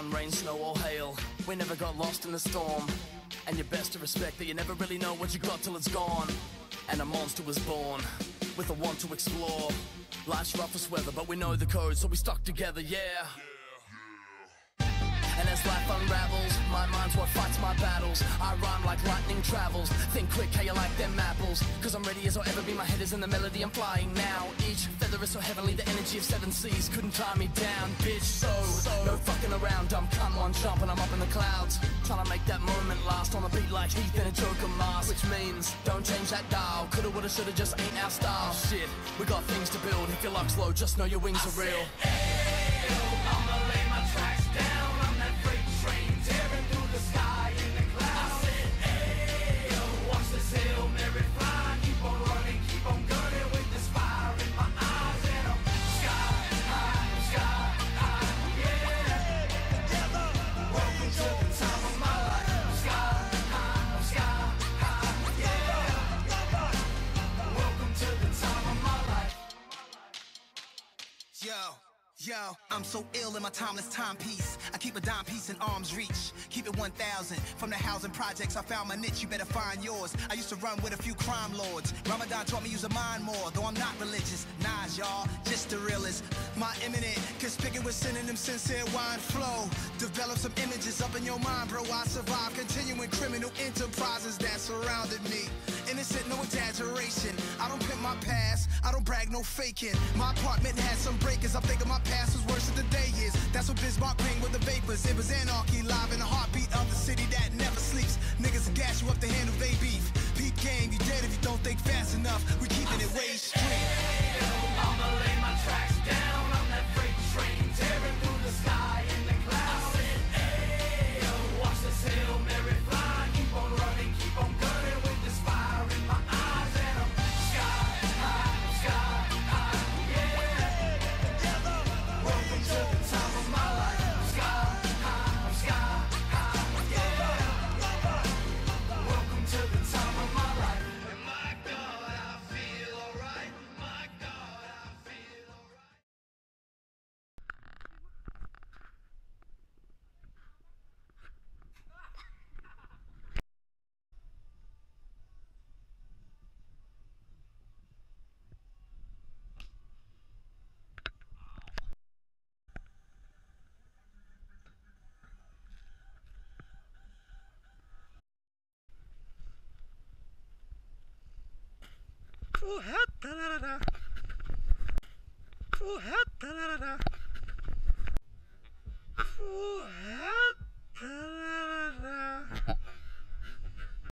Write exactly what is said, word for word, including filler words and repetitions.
sun, rain, snow or hail, we never got lost in the storm. And you're best to respect that you never really know what you got till it's gone. And a monster was born with a want to explore. Life's roughest weather, but we know the code, so we stuck together, yeah. And as life unravels, my mind's what fights my battles. I rhyme like lightning travels. Think quick, how you like them apples? Cause I'm ready as I'll ever be, my head is in the melody, I'm flying now. Each feather is so heavenly, the energy of seven seas couldn't tie me down, bitch. So, no fucking around, dumb cunt, one jump and I'm up in the clouds. Trying to make that moment last on a beat like Heath in a Joker mask. Which means, don't change that dial. Coulda, woulda, shoulda, just ain't our style. Shit, we got things to build. If your luck's low, just know your wings are real. I'ma lay my tracks down. I'm that freight train tearing through the sky in the clouds. I said, ayo, watch this Hail Mary fly. Keep on running, keep on gunning with this fire in my eyes. And I'm sky high, sky high, yeah. Together, welcome to the time of my life. Sky high, sky high, yeah. Welcome to the time of my life. Yo. Yo, I'm so ill in my timeless timepiece. I keep a dime piece in arm's reach. Keep it one thousand. From the housing projects, I found my niche, you better find yours. I used to run with a few crime lords. Ramadan taught me use a mind more, though I'm not religious. Nah, y'all, just the realest. My imminent, conspicuous with synonym, sincere wine flow. Develop some images up in your mind, bro. I survived continuing criminal enterprises that surrounded me. Innocent, no exaggeration. I don't pimp my past, I don't brag, no faking. My apartment had some breakers, I think of my past was worse than the day is. That's what Bismarck paint with the vapors. It was anarchy live in the heartbeat of the city that never sleeps. Niggas will gas you up to handle they beef. Peep game, you dead if you don't think fast enough. We keeping it way straight. I'ma lay my tracks down. I'm that freight train tearing through the sky in the clouds. I said, ayo, watch this Hail Mary fly. Keep on running, keep on gunning with this fire in my eyes. And I'm sky high, sky high, yeah. Welcome to the time of my life. Sky high, sky high, yeah. Welcome to the time of my life. And my God, I feel alright. My God, I feel alright. Ooh, ha, da, da, da, da. Ooh, ha, da, da, da, da. Ooh, ha.